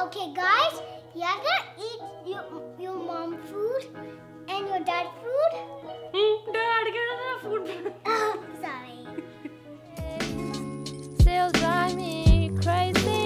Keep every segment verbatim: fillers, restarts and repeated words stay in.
Okay, guys, you have to eat your, your mom food and your dad food. Hmm, dad, get another food. Oh, sorry. Still drive me crazy.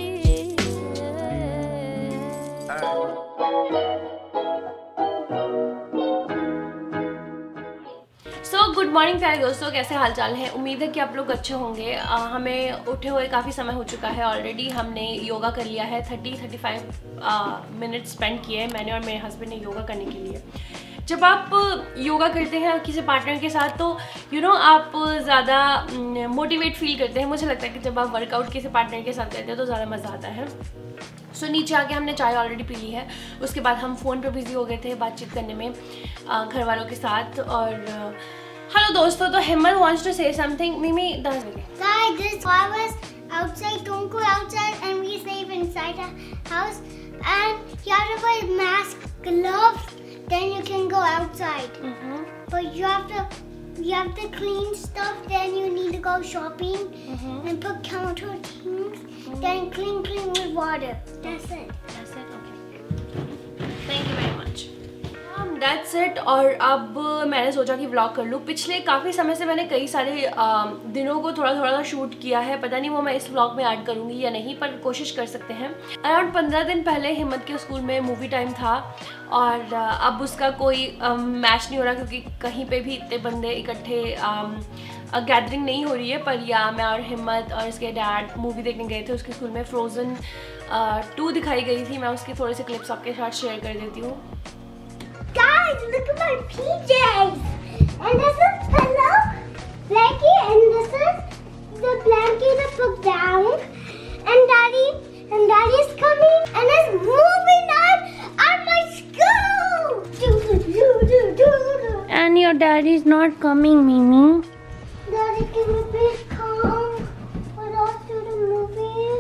So good morning प्यारे दोस्तों, कैसे हाल चाल हैं। उम्मीद है कि आप लोग अच्छे होंगे। आ, हमें उठे हुए काफ़ी समय हो चुका है ऑलरेडी। हमने योगा कर लिया है, thirty thirty five minute spend किए हैं मैंने और मेरे हस्बैंड ने योगा करने के लिए। जब आप योगा करते हैं किसी पार्टनर के साथ तो यू नो आप ज़्यादा मोटिवेट फील करते हैं। मुझे लगता है कि जब आप वर्कआउट किसी पार्टनर के साथ करते हैं तो ज़्यादा मज़ा आता है। सो so, नीचे आके हमने चाय ऑलरेडी पी ली है। उसके बाद हम फ़ोन पर बिजी हो गए थे बातचीत करने में घर वालों के साथ। और हेलो दोस्तों, तो हिम्मत वांट्स टू से समथिंग। मिमी दस minute. Guys, this virus outside. Don't go outside and be safe inside the house. And you have to wear mask, gloves. Then you can go outside. Mm-hmm. But you have to, you have to clean stuff. Then you need to go shopping Mm-hmm. and put counter things. Mm-hmm. Then clean, clean with water. That's it. That's it. Okay. Thank you very much. That's it. और अब मैंने सोचा कि vlog कर लूँ। पिछले काफ़ी समय से मैंने कई सारे आ, दिनों को थोड़ा थोड़ा सा शूट किया है। पता नहीं वो मैं इस व्लॉग में ऐड करूँगी या नहीं, पर कोशिश कर सकते हैं। अराउंड पंद्रह दिन पहले हिम्मत के स्कूल में मूवी टाइम था और आ, अब उसका कोई मैच नहीं हो रहा क्योंकि कहीं पे भी इतने बंदे इकट्ठे गैदरिंग नहीं हो रही है। पर या मैं और हिम्मत और इसके डैड मूवी देखने गए थे उसके स्कूल में। फ्रोज़न टू दिखाई गई थी। मैं उसके थोड़े से क्लिप्स आपके साथ शेयर कर देती हूँ। Guys, look at my P Js. And this is pillow, blanket, and this is the blanket I put down. And daddy, and daddy's coming, and it's movie night at my school. Do, do, do, do, do, do. And your daddy's not coming, Mimi. Daddy, can you please come with us to the movies?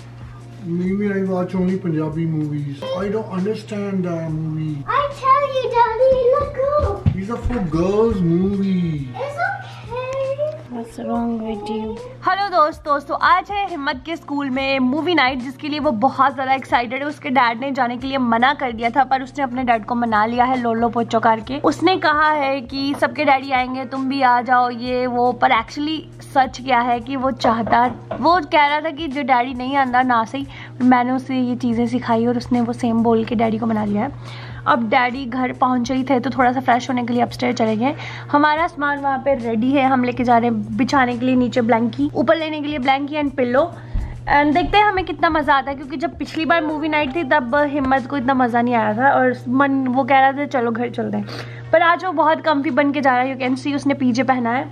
Maybe I watch only Punjabi movies. I don't understand that movie. I tell you, Daddy, let go. These are for girls movies. It's okay. What's wrong with you? Hello दोस्त दोस्तों आज है हिम्मत के school में movie night, जिसके लिए वो बहुत ज़्यादा एक्साइटेड है। उसके डैड ने जाने के लिए मना कर दिया था, पर उसने अपने डैड को मना लिया है लोलो पोचो करके। उसने कहा है कि सबके डैडी आएंगे, तुम भी आ जाओ, ये वो। पर एक्चुअली सच क्या है कि वो चाहता, वो कह रहा था कि जो डैडी नहीं आंदा ना सही। मैंने उसे ये चीज़ें सिखाई और उसने वो सेम बोल के डैडी को मना लिया है। अब डैडी घर पहुंचे ही थे तो थोड़ा सा फ्रेश होने के लिए अपस्टेयर चले गए। हमारा सामान वहाँ पे रेडी है, हम लेके जा रहे हैं बिछाने के लिए नीचे ब्लैंकी, ऊपर लेने के लिए ब्लैंकी एंड पिल्लो। एंड देखते हैं हमें कितना मज़ा आता है, क्योंकि जब पिछली बार मूवी नाइट थी तब हिम्मत को इतना मज़ा नहीं आया था और मन वो कह रहा था चलो घर चलते हैं। पर आज वो बहुत कम्फी बन के जा रहा है। यू कैन सी उसने पीजे पहना है।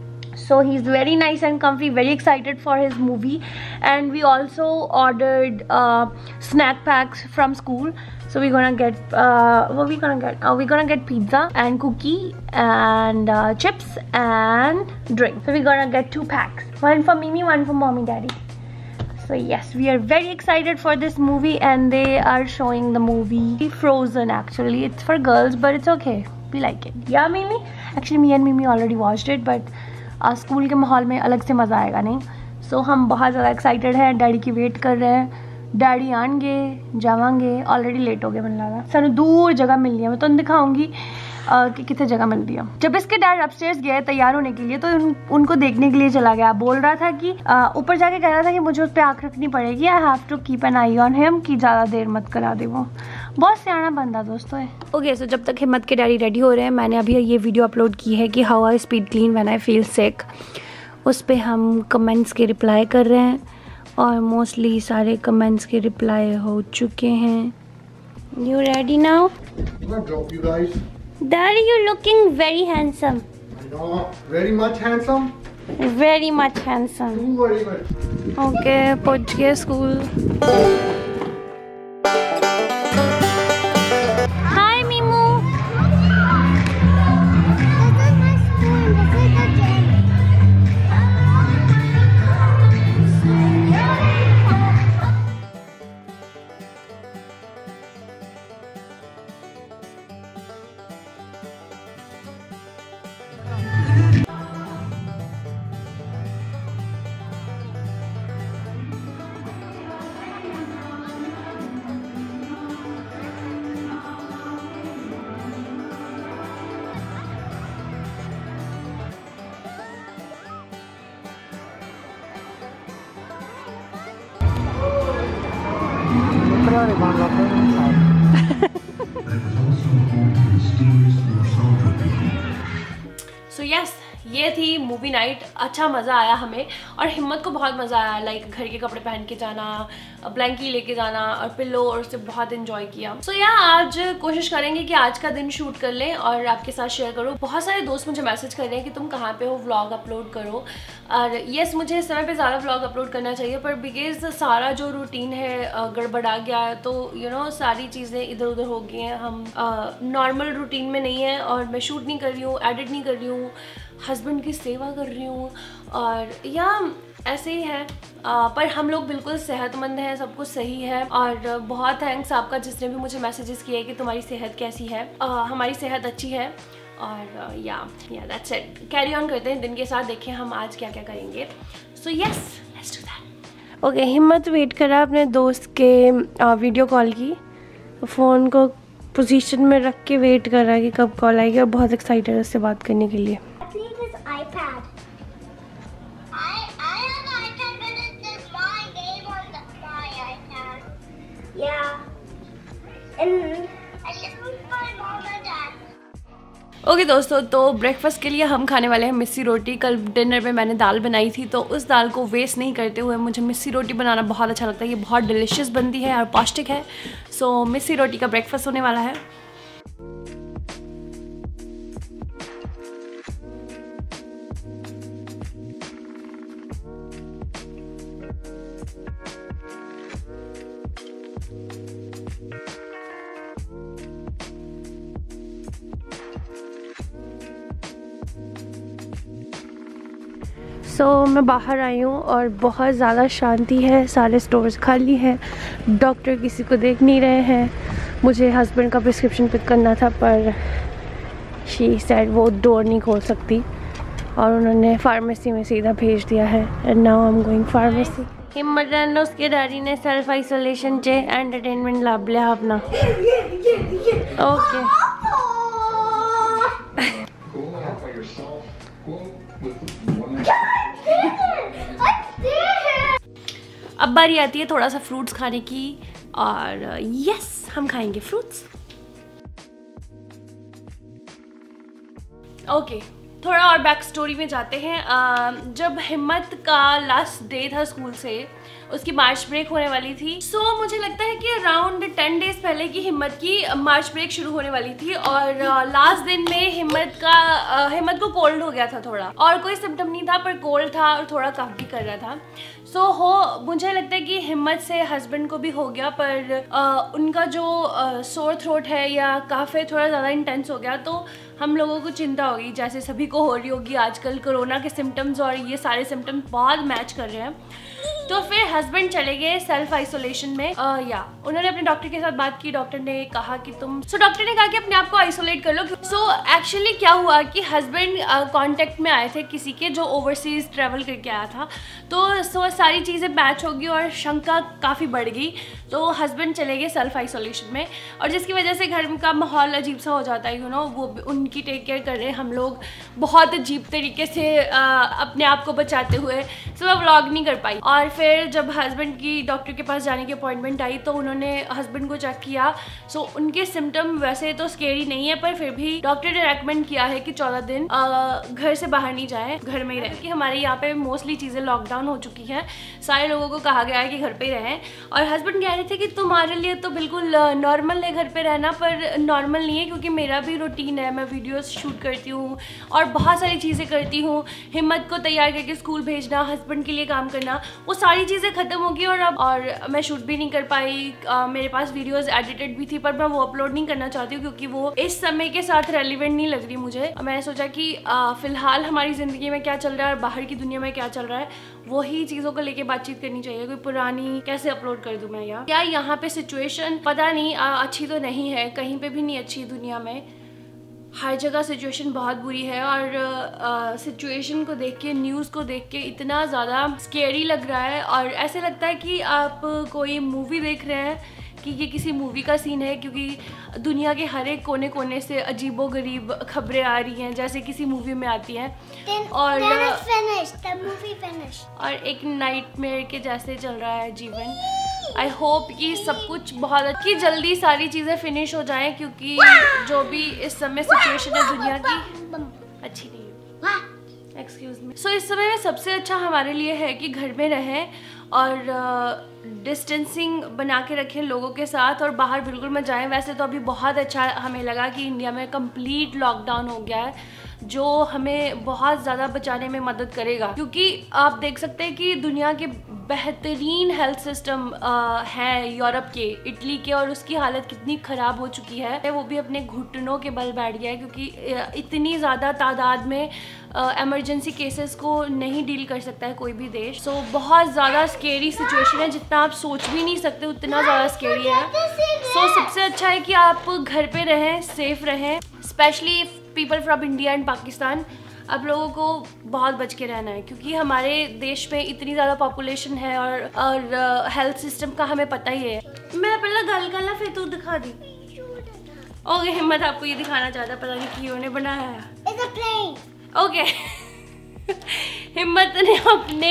So he's very nice and comfy, very excited for his movie. And we also ordered uh, snack packs from school. So we're gonna get, uh, what are we gonna get? Uh, we're gonna get pizza and cookie and uh, chips and drink. So we're gonna get two packs. One for Mimi, one for mommy, daddy. So yes, we are very excited for this movie, and they are showing the movie Frozen. Actually, it's for girls, but it's okay. We like it. Yeah, Mimi? Actually, me and Mimi already watched it, but school uh, के माहौल में अलग से मज़ा आएगा नहीं। सो so, हम बहुत ज़्यादा एक्साइटेड हैं, डैडी की वेट कर रहे हैं। डैडी आएंगे जावांगे, ऑलरेडी लेट हो गए मन लगा। सानू दूर जगह मिल रही है, मैं तो दिखाऊंगी uh, कि कितने जगह मिलती है। जब इसके डैड अपस्टेयर्स गए तैयार होने के लिए तो उन, उनको देखने के लिए चला गया। बोल रहा था कि uh, ऊपर जाके कह रहा था कि मुझे उस पर आँख रखनी पड़ेगी, I have to keep an eye on him, कि ज़्यादा देर मत करा दे। वो बहुत सियाना बंदा दोस्तों है। ओके सो जब तक हिम्मत के डैडी रेडी हो रहे हैं, मैंने अभी ये वीडियो अपलोड की है कि how I speed clean when I feel sick. उस पर हम कमेंट्स के रिप्लाई कर रहे हैं और मोस्टली सारे कमेंट्स के रिप्लाई हो चुके हैं। You ready now? Daddy you looking very handsome. Very much handsome. Very much handsome. Okay पहुंच गए स्कूल। यार खान लाते हैं। सो यस, ये थी मूवी नाइट। अच्छा मज़ा आया हमें और हिम्मत को बहुत मज़ा आया। लाइक घर के कपड़े पहन के जाना, ब्लैंकी लेके जाना और पिलो, और उससे बहुत एंजॉय किया। सो so, यार आज कोशिश करेंगे कि आज का दिन शूट कर लें और आपके साथ शेयर करो। बहुत सारे दोस्त मुझे मैसेज कर रहे हैं कि तुम कहाँ पे हो, व्लॉग अपलोड करो। और यस, मुझे इस समय पे ज़्यादा व्लॉग अपलोड करना चाहिए, पर बिकॉज सारा जो रूटीन है गड़बड़ा गया है, तो यू नो सारी चीज़ें इधर उधर हो गई हैं। हम नॉर्मल रूटीन में नहीं है और मैं शूट नहीं कर रही हूँ, एडिट नहीं कर रही हूँ, हस्बैंड की सेवा कर रही हूँ, और या ऐसे ही है। आ, पर हम लोग बिल्कुल सेहतमंद हैं, सब कुछ सही है। और बहुत थैंक्स आपका जिसने भी मुझे मैसेजेस किए कि तुम्हारी सेहत कैसी है। आ, हमारी सेहत अच्छी है। और या या दैट्स इट। कैरी ऑन करते हैं दिन के साथ, देखें हम आज क्या क्या करेंगे। So yes, let's do that. Okay, Himmat wait करा अपने दोस्त के आ, वीडियो कॉल की। फ़ोन को पोजीशन में रख के वेट कर रहा है कि कब कॉल आएगी, और बहुत एक्साइटेड है उससे बात करने के लिए। ओके okay, दोस्तों, तो ब्रेकफास्ट के लिए हम खाने वाले हैं मिस्सी रोटी। कल डिनर में मैंने दाल बनाई थी, तो उस दाल को वेस्ट नहीं करते हुए मुझे मिस्सी रोटी बनाना बहुत अच्छा लगता है। ये बहुत डिलिशियस बनती है और पौष्टिक है। सो so, मिस्सी रोटी का ब्रेकफास्ट होने वाला है। सो so, मैं बाहर आई हूँ और बहुत ज़्यादा शांति है, सारे स्टोर्स खाली हैं, डॉक्टर किसी को देख नहीं रहे हैं। मुझे हस्बैंड का प्रिस्क्रिप्शन पिक करना था, पर शी सेड वो डोर नहीं खोल सकती और उन्होंने फार्मेसी में सीधा भेज दिया है। And now I am going pharmacy. Himmat और उसके डैडी ने सेल्फ आइसोलेशन चे एंटरटेनमेंट लाभ लिया अपना। ओके अब बारी आती है थोड़ा सा फ्रूट्स खाने की, और यस हम खाएंगे फ्रूट्स। ओके, थोड़ा और बैक स्टोरी में जाते हैं। जब हिम्मत का लास्ट डे था स्कूल से, उसकी मार्च ब्रेक होने वाली थी। सो so, मुझे लगता है कि अराउंड टेन डेज पहले की हिम्मत की मार्च ब्रेक शुरू होने वाली थी, और लास्ट दिन में हिम्मत का हिम्मत को कोल्ड हो गया था थोड़ा, और कोई सिम्टम नहीं था पर कोल्ड था और थोड़ा कफ भी कर रहा था। सो so, हो मुझे लगता है कि हिम्मत से हस्बैंड को भी हो गया, पर आ, उनका जो सोर थ्रोट है या कफ है थोड़ा ज़्यादा इंटेंस हो गया, तो हम लोगों को चिंता होगी, जैसे सभी को हो रही होगी आजकल। कोरोना के सिम्टम्स और ये सारे सिम्टम्स बहुत मैच कर रहे हैं। तो फिर हस्बैंड चले गए सेल्फ आइसोलेशन में। आ, या उन्होंने अपने डॉक्टर के साथ बात की। डॉक्टर ने कहा कि तुम सो so, डॉक्टर ने कहा कि अपने आप को आइसोलेट कर लो। सो एक्चुअली क्या हुआ कि हस्बैंड कांटेक्ट में आए थे किसी के जो ओवरसीज ट्रैवल करके आया था, तो सो सारी चीज़ें मैच होगी और शंका काफ़ी बढ़ गई। तो हस्बैंड चले गए सेल्फ आइसोलेशन में, और जिसकी वजह से घर का माहौल अजीब सा हो जाता है। यू नो वो उनकी टेक केयर कर रहे हैं, हम लोग बहुत अजीब तरीके से आ, अपने आप को बचाते हुए। सो मैं व्लॉग नहीं कर पाई। और फिर जब हस्बैंड की डॉक्टर के पास जाने की अपॉइंटमेंट आई, तो उन्होंने हस्बैंड को चेक किया। सो so, उनके सिम्टम वैसे तो स्केरी नहीं है, पर फिर भी डॉक्टर ने रेकमेंड किया है कि चौदह दिन आ, घर से बाहर नहीं जाए, घर में ही रहे। क्योंकि हमारे यहाँ पे मोस्टली चीज़ें लॉकडाउन हो चुकी हैं, सारे लोगों को कहा गया है कि घर पे ही रहें। और हस्बैंड कह रहे थे कि तुम्हारे लिए तो बिल्कुल नॉर्मल है घर पे रहना, पर नॉर्मल नहीं है, क्योंकि मेरा भी रूटीन है, मैं वीडियोस शूट करती हूँ और बहुत सारी चीज़ें करती हूँ। हिम्मत को तैयार करके स्कूल भेजना, हस्बैंड के लिए काम करना, वो सारी चीज़ें ख़त्म होगी। और अब और मैं शूट भी नहीं कर पाई। आ, मेरे पास वीडियोस एडिटेड भी थी, पर मैं वो अपलोड नहीं करना चाहती हूँ, क्योंकि वो इस समय के साथ रेलिवेंट नहीं लग रही मुझे। मैंने सोचा कि आ, फ़िलहाल हमारी ज़िंदगी में क्या चल रहा है और बाहर की दुनिया में क्या चल रहा है, वही चीज़ों को लेके बातचीत करनी चाहिए। कोई पुरानी कैसे अपलोड कर दूँ मैं, यार क्या यहाँ पे सिचुएशन पता नहीं आ, अच्छी तो नहीं है, कहीं पे भी नहीं अच्छी दुनिया में, हर जगह सिचुएशन बहुत बुरी है। और सिचुएशन को देख के, न्यूज़ को देख के इतना ज़्यादा स्केरी लग रहा है, और ऐसे लगता है कि आप कोई मूवी देख रहे हैं, कि ये किसी मूवी का सीन है, क्योंकि दुनिया के हर एक कोने कोने से अजीबो गरीब खबरें आ रही हैं, जैसे किसी मूवी में आती हैं। और finished, the movie finished. और एक नाइटमेयर के जैसे चल रहा है जीवन। आई होप कि सब कुछ बहुत अच्छी जल्दी सारी चीज़ें फिनिश हो जाएं, क्योंकि जो भी इस समय सिचुएशन है दुनिया की अच्छी नहीं है। Excuse me. सो इस समय में सबसे अच्छा हमारे लिए है कि घर में रहें और डिस्टेंसिंग uh, बना के रखें लोगों के साथ, और बाहर बिल्कुल मत जाएं। वैसे तो अभी बहुत अच्छा हमें लगा कि इंडिया में कंप्लीट लॉकडाउन हो गया है, जो हमें बहुत ज़्यादा बचाने में मदद करेगा, क्योंकि आप देख सकते हैं कि दुनिया के बेहतरीन हेल्थ सिस्टम है यूरोप के, इटली के, और उसकी हालत कितनी ख़राब हो चुकी है, वो भी अपने घुटनों के बल बैठ गया है, क्योंकि इतनी ज़्यादा तादाद में इमरजेंसी केसेस को नहीं डील कर सकता है कोई भी देश। सो so, बहुत ज़्यादा स्केरी सिचुएशन है, जितना आप सोच भी नहीं सकते उतना ज़्यादा स्केरी है। सो so, सबसे अच्छा है कि आप घर पे रहें, सेफ रहें, specially people from India and Pakistan. आप लोगों को बहुत बच के रहना है, क्योंकि हमारे देश में इतनी ज़्यादा पॉपुलेशन है और और हेल्थ सिस्टम का हमें पता ही है। मैं पहले गल गला फिर तू दिखा दी। ओके, हिम्मत आपको ये दिखाना चाहता, पता नहीं क्यों ने बनाया है। ओके हिम्मत ने अपने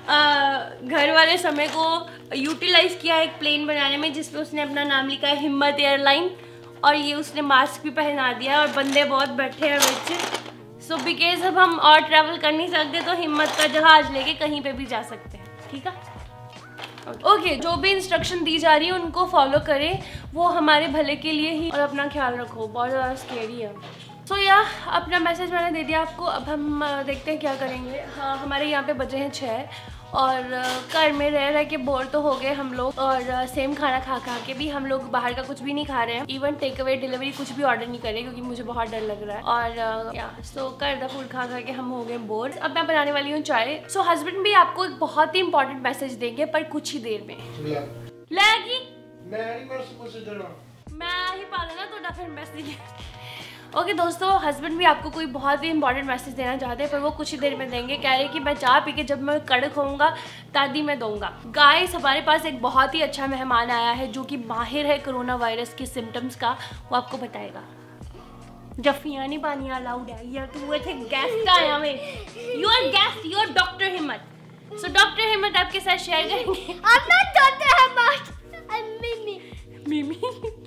घर वाले समय को यूटिलाइज किया है एक प्लेन बनाने में, जिसमें उसने अपना नाम लिखा है हिम्मत एयरलाइन, और ये उसने मास्क भी पहना दिया है, और बंदे बहुत बैठे हैं बच्चे। सो बिकॉज अब हम और ट्रैवल कर नहीं सकते, तो हिम्मत का जहाज लेके कहीं पे भी जा सकते हैं, ठीक है। ओके okay, जो भी इंस्ट्रक्शन दी जा रही है उनको फॉलो करें, वो हमारे भले के लिए ही, और अपना ख्याल रखो, बहुत ज़्यादा स्केरी है। सो so, या अपना मैसेज मैंने दे दिया आपको। अब हम देखते हैं क्या करेंगे। हाँ, हमारे यहाँ पे बजे हैं छः, और घर में रह रह के बोर तो हो गए हम लोग, और सेम खाना खा खा के भी हम लोग बाहर का कुछ भी नहीं खा रहे हैं, इवन टेक अवे डिलीवरी कुछ भी ऑर्डर नहीं करें, क्योंकि मुझे बहुत डर लग रहा है। और या सो घर का फूड खा खा के हम हो गए बोर। अब मैं बनाने वाली हूँ चाय। सो हस्बैंड भी आपको एक बहुत ही इंपॉर्टेंट मैसेज देंगे, पर कुछ ही देर में लगी। मैं ही पा लेना तो फिर मैसेज। ओके okay, दोस्तों, हस्बैंड भी आपको कोई बहुत ही इंपॉर्टेंट मैसेज देना चाहते हैं, पर वो कुछ ही देर में देंगे। कह रहे हैं कि मैं चाय पी के जब मैं कड़क होऊंगा दादी मैं दूंगा। गाइस, हमारे पास एक बहुत ही अच्छा मेहमान आया है, जो कि माहिर है कोरोना वायरस के सिम्टम्स का, वो आपको बताएगा। जफिया नहीं पानी अलाउड है यार, तू थे गेस्ट आया में, you are guest, you are doctor Himmat. So doctor हिम्मत आपके साथ शेयर करेंगे। I'm not Doctor Himmat, I'm Mimi. Mimi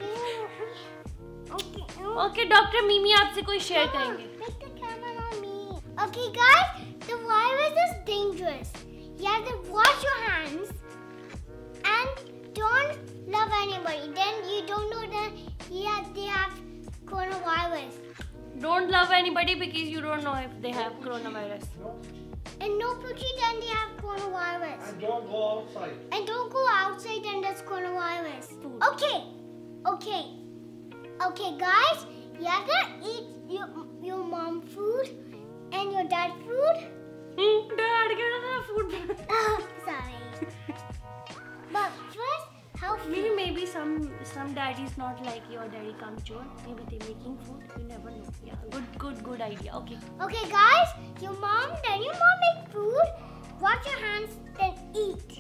okay, doctor Mimi आपसे कोई शेयर करेंगे। Put the camera on me. Okay guys, the virus is dangerous. You have to wash your hands and don't love anybody. Then you don't know that yeah, they have coronavirus. Don't love anybody because you don't know if they have coronavirus. And no pretend they have coronavirus. And don't go outside. And don't go outside and there's coronavirus. Okay, okay. Okay guys, you have to eat your, your mom food and your dad food. Hmm, dad get the food. Oh, sorry. But first, how food? Maybe maybe some some daddies not like your daddy come chore. Maybe they making food. You never know. Yeah, good good good idea. Okay. Okay guys, your mom, then your mom make food. Wash your hands, then eat.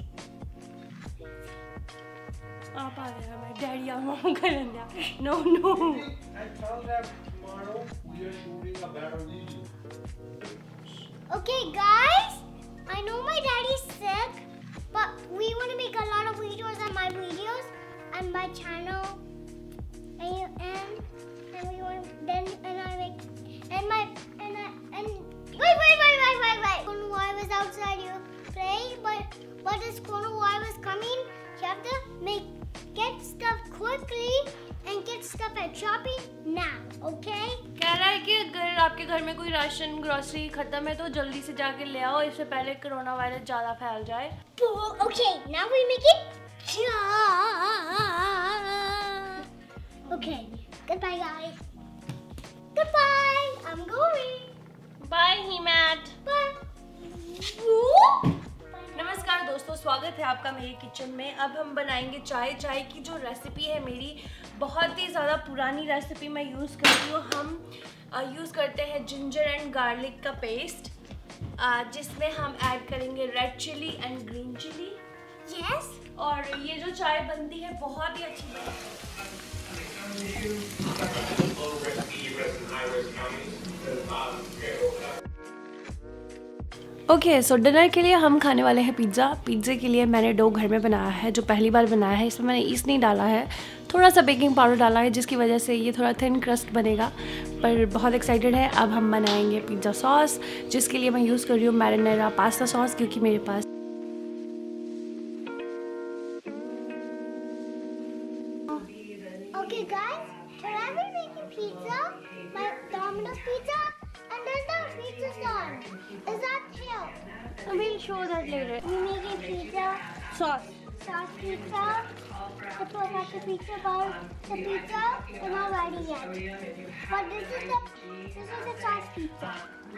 आप आ गया मैं daddy आ मॉम कर दिया। No no. And tell them tomorrow we are shooting a better video. Okay guys, I know my daddy's sick, but we want to make a lot of videos on my videos and my channel, and you, and and we want then and I make and my and I and wait wait wait wait wait wait. Coronavirus outside you play, but but this coronavirus coming, you have to make. Get stuff quickly and get stuff at shopping now, okay? कह रहा है कि अगर आपके घर में कोई ration grocery खत्म है तो जल्दी से जाके ले आओ, इससे पहले कोरोना वायरस ज़्यादा फैल जाए। Okay, now we make it. Okay, goodbye guys. Goodbye. I'm going. Bye हिम्मत। Bye. नमस्कार दोस्तों, स्वागत है आपका मेरी किचन में। अब हम बनाएंगे चाय। चाय की जो रेसिपी है मेरी बहुत ही ज़्यादा पुरानी रेसिपी मैं यूज़ करती हूँ। हम यूज़ करते हैं जिंजर एंड गार्लिक का पेस्ट, जिसमें हम ऐड करेंगे red chilli and green chilli. Yes. और ये जो चाय बनती है बहुत ही अच्छी बनती है। ओके सो डिनर के लिए हम खाने वाले हैं पिज़्ज़ा। पिज़्ज़े के लिए मैंने डो घर में बनाया है, जो पहली बार बनाया है। इसमें मैंने ईस्ट नहीं डाला है, थोड़ा सा बेकिंग पाउडर डाला है, जिसकी वजह से ये थोड़ा थिन क्रस्ट बनेगा। पर बहुत एक्साइटेड है। अब हम बनाएंगे पिज़्ज़ा सॉस, जिसके लिए मैं यूज़ कर रही हूँ मैरिनेरा पास्ता सॉस, क्योंकि मेरे पास Okay guys, today we're making pizza, my Domino's pizza, and there's no pizza sauce. Is that true? we'll show that later. We're making pizza Sauce. sauce pizza. I put out the pizza bowl. The pizza is not ready yet. But this is the this is the sauce pizza.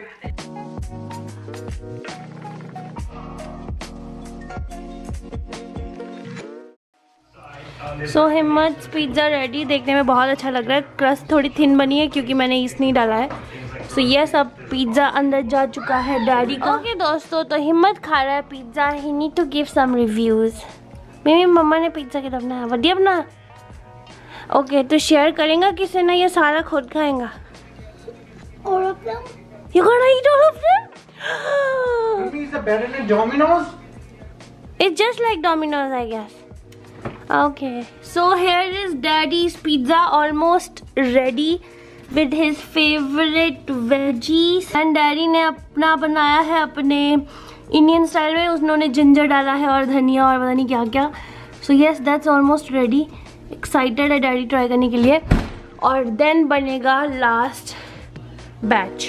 So so, Himmat pizza ready. देखने में बहुत अच्छा लग रहा है। Crust थोड़ी thin बनी है क्योंकि मैंने ईस्ट नहीं डाला है। सो so, ये सब पिज़्ज़ा अंदर जा चुका है डैडी का। ओके okay, दोस्तों, तो हिम्मत खा रहा है pizza. He need to give some reviews. मेरी मम्मा ने पिज़्ज़ा कितना बनाया, बढ़िया बना। ओके okay, तो शेयर करेंगे किसी ना, ये सारा खुद खाएंगा। All of them? You gonna eat all of them? Maybe it's better than Domino's? It's just like Domino's, I guess. Okay, so here is Daddy's pizza, almost ready with his favorite veggies. And Daddy ने अपना बनाया है अपने Indian style में। उन्होंने ginger डाला है और धनिया और पता नहीं क्या क्या। So yes, that's almost ready. Excited है Daddy ट्राई करने के लिए। और then बनेगा लास्ट बैच।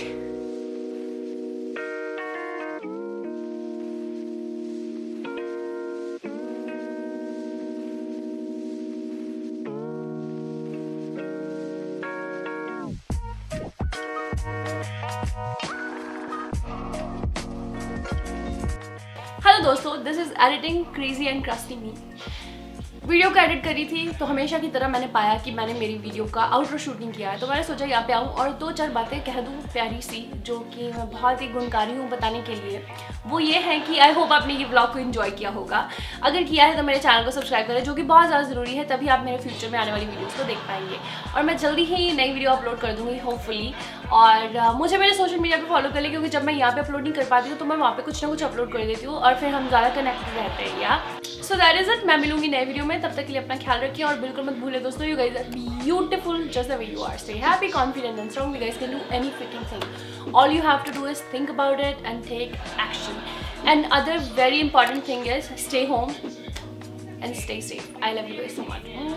हेलो दोस्तों, this is editing crazy and crusty me. Video को एडिट करी थी तो हमेशा की तरह मैंने पाया कि मैंने मेरी वीडियो का आउटरो शूट नहीं किया है, तो मैंने सोचा यहाँ पे आऊँ और दो चार बातें कह दूँ प्यारी सी, जो कि मैं बहुत ही गुणकारी हूँ बताने के लिए। वो ये है कि आई होप आपने ये ब्लॉग को एंजॉय किया होगा। अगर किया है तो मेरे चैनल को सब्सक्राइब करें, जो कि बहुत ज़्यादा ज़रूरी है, तभी आप मेरे फ्यूचर में आने वाली वीडियोज़ को देख पाएंगे। और मैं जल्दी ही नई वीडियो अपलोड कर दूँगी होपफुली। और uh, मुझे मेरे सोशल मीडिया पे फॉलो कर ले, क्योंकि जब मैं यहाँ पे अपलोड नहीं कर पाती हूँ तो मैं वहाँ पे कुछ ना कुछ अपलोड कर देती हूँ और फिर हम ज़्यादा कनेक्टेड रहते हैं। या सो दैट इज़ इट। मैं मिलूंगी नए वीडियो में, तब तक के लिए अपना ख्याल रखिए और बिल्कुल मत भूले दोस्तों, you guys are beautiful just the way you are. Stay happy, confident and strong. You guys can do any freaking thing. All you have to do is think about it and take action. And other very important thing is stay home and stay safe. I love you guys so much.